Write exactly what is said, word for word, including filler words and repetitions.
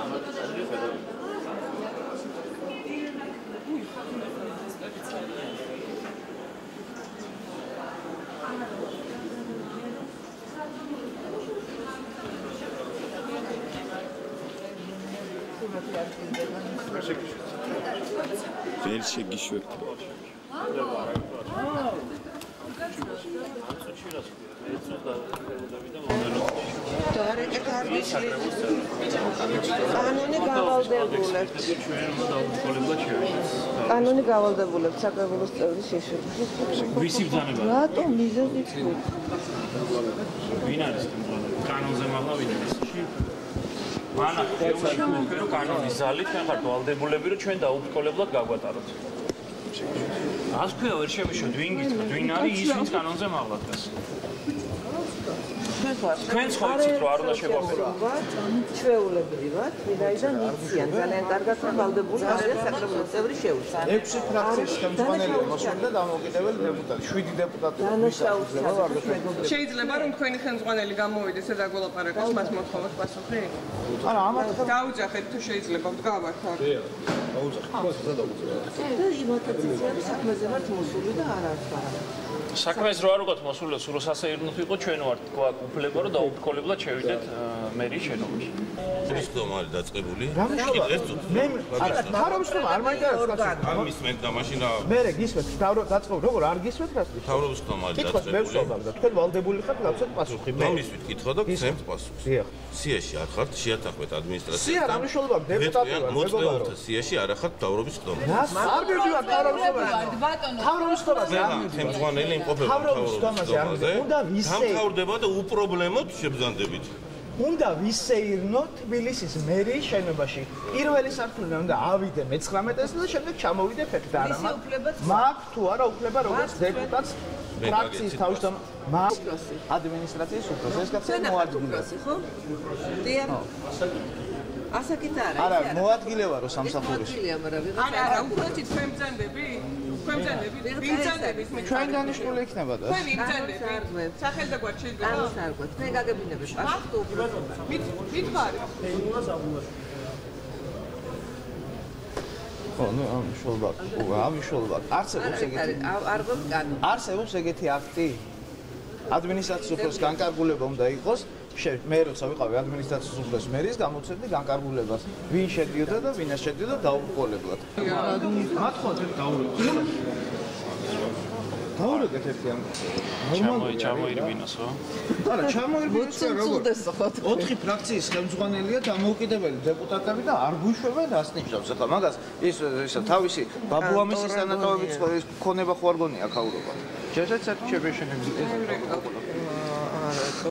ვერ შეგიშვებ. კანონი გავალდებულებს. კანონი გავალდებულებს საკრებულოს წევრის შეშვება. ვისი ბრძანება? რატომ მიზეზი თქვი? ვინ არის კანონზე მაღლა ვინ არის? მანა ხერხი რომ კანონის ზალი თქვენ ხართ ვალდებულები რომ ჩვენ დაუბრკოლებლად გაგვატაროთ. ას ქვია ვერ შემიშოთ ვინ გითხრათ ვინ არის ის ვინც კანონზე მაღლა დგას. თქვენ ცხოვრობთ რომ არ უნდა შეგვაფეროთ. ჩვეულებრივი ვართ, ვინაიდან იციან ძალიან კარგად რომ ვალდებული არის საკრებულოს წევრი შეუშვა. ექვსი ფრაქციის ხელმძღვანელი მოსული და დამოუკიდებელი დეპუტატი, შვიდი დეპუტატი. შეიძლება რომ თქვენი ხელმძღვანელი გამოვიდეს და დაგველაპარაკოს მას მოთხოვოთ პასუხი? არა, ამათ დაუძახეთ თუ შეიძლება ვდგავართ აქ. დაუძახეთ, რა დაუძახეთ. და იმათაციციანი საქმეზე ვართ მოსული და არ არის არა. საქმეს რო არ უყოთ მოსული სულ სასეირნოთ იყო ჩვენ ვართ გვაქვს უფლება რომ დაუბრკოლებლად შევიდეთ მერიის შენობაში. ეს თომა არის დაწყებული. ეს მე არა თავრობისთომა არ მაინტერესებს. ამის მე და მაშინ რა მე გისმენთ თავრო დაწყობ როგორ არ გისმენთ რა? თავრობისთომა არის დაწყებული. კითხოს მე ვსვამ და თქვენ ვალდებული ხართ გავცეთ პასუხი. მე მისვით კითხვა და გცემთ პასუხს. დიახ. სიაში არ ხართ შეათანხმეთ ადმინისტრაციასთან. სია რა მნიშვნელობა აქვს დეპუტატი ვარ მოწვეულთა სიაში არ ხართ თავრობისთომა. არ მივდივარ თავრობისთომაზე. თავრობისთომაზე არ მივდივარ. ხელმძღვანელი იმყოფება თავრობისთომაზე არ მივდივარ. უნდა ვისე გამთავრდება და უპრობლემოდ შებრძანდებით. უნდა ვისეირნო თბილისის მერიის შენობაში. პირველი სართულიდან უნდა ავიდე მეცხრამეტეს და შემდეგ ჩამოვიდე ფეხით არა მაქვს. მაქვს თუ არა უფლება როგორც დეპუტატს ფრაქციის თავმჯდომარე მაქვს ადმინისტრაციის უფროსი. ეს კაცი მოადგილე. ხო? დიახ. ასაკით არა. არა, მოადგილე ვარო სამსახურში. არა, არა, უბრალოდ თქვენ ბრძანდები? თქვენ ბრძანდები? ვინ ბრძანდებით მე? ჩვენ დანიშნული იქნება და. თქვენ ვინ ბრძანდებით? სახელდაგვარ შეიძლება? ამას არ გვაქვს. მე გაგებინები პასუხი უბრალოდ. მით მითხარი. ხო, ნუ ამ შულბა, ამ შულბა. არსებობს ეგეთი. არ გვაქვს კანონი. არსებობს ეგეთი აქტი. ადმინისტრაციის უფროს განკარგულება უნდა იყოს. მე როცა ვიყავი ადმინისტრაციის უფროს მერის გამოცემდი განკარგულებას. ვინ შედიოდა და ვინ არ შედიოდა დაუბრკოლებლად. მათხოვთ დაუბრკოლებლად. დაურეკეთ ერთი ამ. ჩამოი ჩამოირბინოს ხო? არა, ჩამოირბინოს როგორ? ოთხი ფრაქციის ხელმძღვანელია დამოუკიდებელი დეპუტატები და არ გვიშვება და ასნიშნავს. ახლა მაგას ის ისა თავისი ბაბუამისის დანატოვებით ქონება ხო არ გონია ქაურობა. შეიძლება საერთოდ შეფეშენებს.